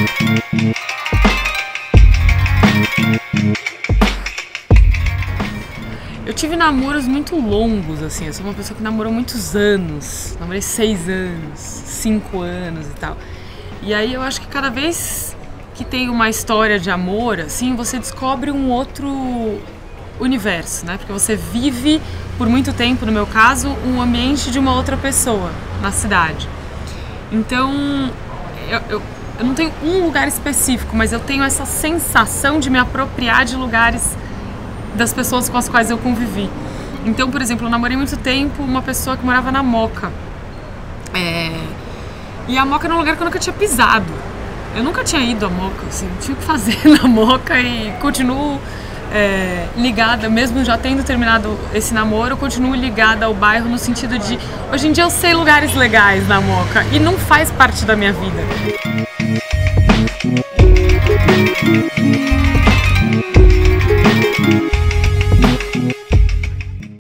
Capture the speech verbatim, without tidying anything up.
Eu tive namoros muito longos, assim, eu sou uma pessoa que namorou muitos anos, namorei seis anos, cinco anos e tal. E aí eu acho que cada vez que tem uma história de amor, assim, você descobre um outro universo, né? Porque você vive por muito tempo, no meu caso, um ambiente de uma outra pessoa na cidade. Então, eu, eu, eu não tenho um lugar específico, mas eu tenho essa sensação de me apropriar de lugares das pessoas com as quais eu convivi. Então, por exemplo, eu namorei muito tempo uma pessoa que morava na Moca. É... E a Moca era um lugar que eu nunca tinha pisado. Eu nunca tinha ido à Moca, assim, não tinha o que fazer na Moca e continuo é, ligada, mesmo já tendo terminado esse namoro, eu continuo ligada ao bairro no sentido de, hoje em dia eu sei lugares legais na Moca e não faz parte da minha vida.